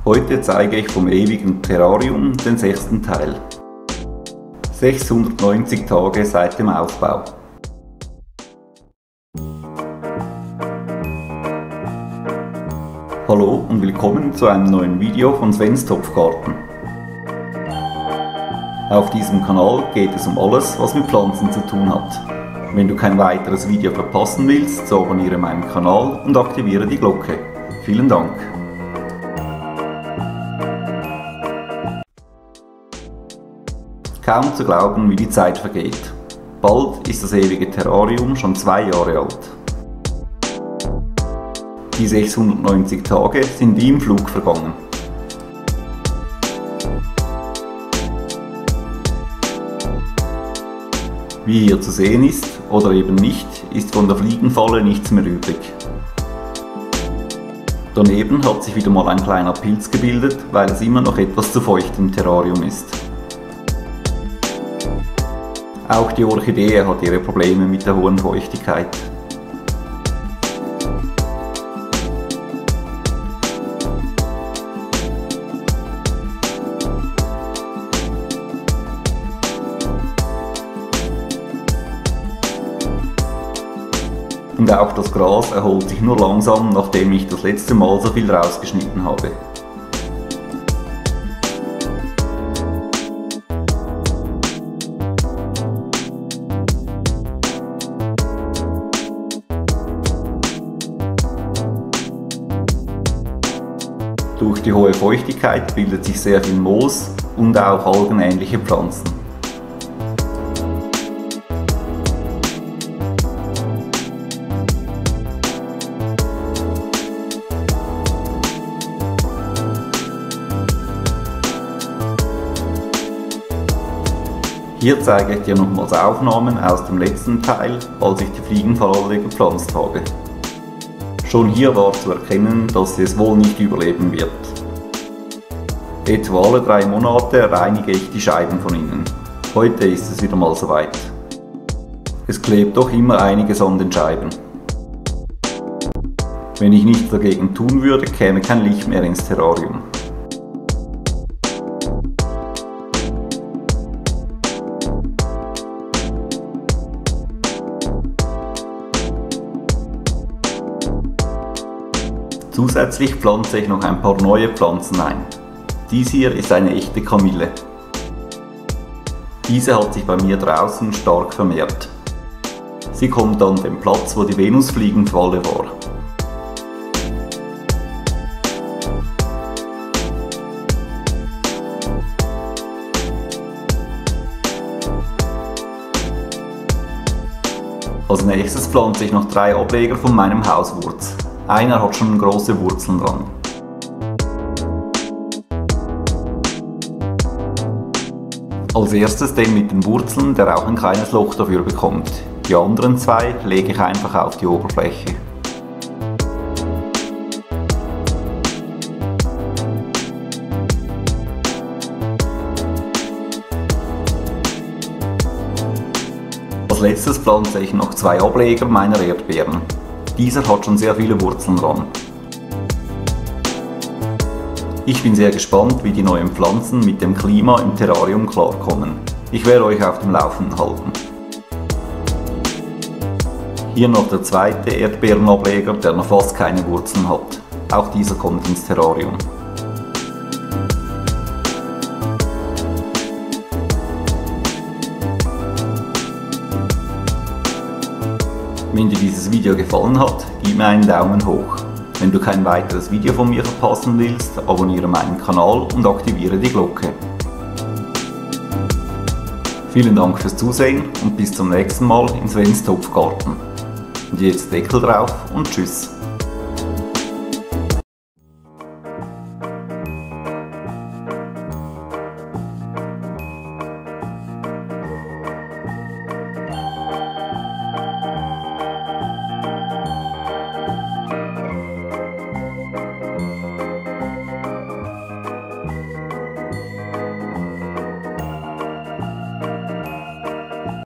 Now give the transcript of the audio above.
Heute zeige ich vom ewigen Terrarium den 6. Teil. 690 Tage seit dem Aufbau. Hallo und willkommen zu einem neuen Video von Svens Topfgarten. Auf diesem Kanal geht es um alles, was mit Pflanzen zu tun hat. Wenn du kein weiteres Video verpassen willst, so abonniere meinen Kanal und aktiviere die Glocke. Vielen Dank! Kaum zu glauben, wie die Zeit vergeht. Bald ist das ewige Terrarium schon 2 Jahre alt. Die 690 Tage sind wie im Flug vergangen. Wie hier zu sehen ist, oder eben nicht, ist von der Fliegenfalle nichts mehr übrig. Daneben hat sich wieder mal ein kleiner Pilz gebildet, weil es immer noch etwas zu feucht im Terrarium ist. Auch die Orchidee hat ihre Probleme mit der hohen Feuchtigkeit. Und auch das Gras erholt sich nur langsam, nachdem ich das letzte Mal so viel rausgeschnitten habe. Durch die hohe Feuchtigkeit bildet sich sehr viel Moos und auch algenähnliche Pflanzen. Hier zeige ich dir nochmals Aufnahmen aus dem letzten Teil, als ich die Fliegenfalle gepflanzt habe. Schon hier war zu erkennen, dass sie es wohl nicht überleben wird. Etwa alle 3 Monate reinige ich die Scheiben von innen. Heute ist es wieder mal soweit. Es klebt doch immer einiges an den Scheiben. Wenn ich nichts dagegen tun würde, käme kein Licht mehr ins Terrarium. Zusätzlich pflanze ich noch ein paar neue Pflanzen ein. Dies hier ist eine echte Kamille. Diese hat sich bei mir draußen stark vermehrt. Sie kommt an den Platz, wo die Venusfliegenfalle war. Als nächstes pflanze ich noch 3 Ableger von meinem Hauswurz. Einer hat schon große Wurzeln dran. Als erstes den mit den Wurzeln, der auch ein kleines Loch dafür bekommt. Die anderen 2 lege ich einfach auf die Oberfläche. Als letztes pflanze ich noch 2 Ableger meiner Erdbeeren. Dieser hat schon sehr viele Wurzeln dran. Ich bin sehr gespannt, wie die neuen Pflanzen mit dem Klima im Terrarium klarkommen. Ich werde euch auf dem Laufenden halten. Hier noch der zweite Erdbeerenableger, der noch fast keine Wurzeln hat. Auch dieser kommt ins Terrarium. Wenn dir dieses Video gefallen hat, gib mir einen Daumen hoch. Wenn du kein weiteres Video von mir verpassen willst, abonniere meinen Kanal und aktiviere die Glocke. Vielen Dank fürs Zusehen und bis zum nächsten Mal in Svens Topfgarten. Und jetzt Deckel drauf und tschüss.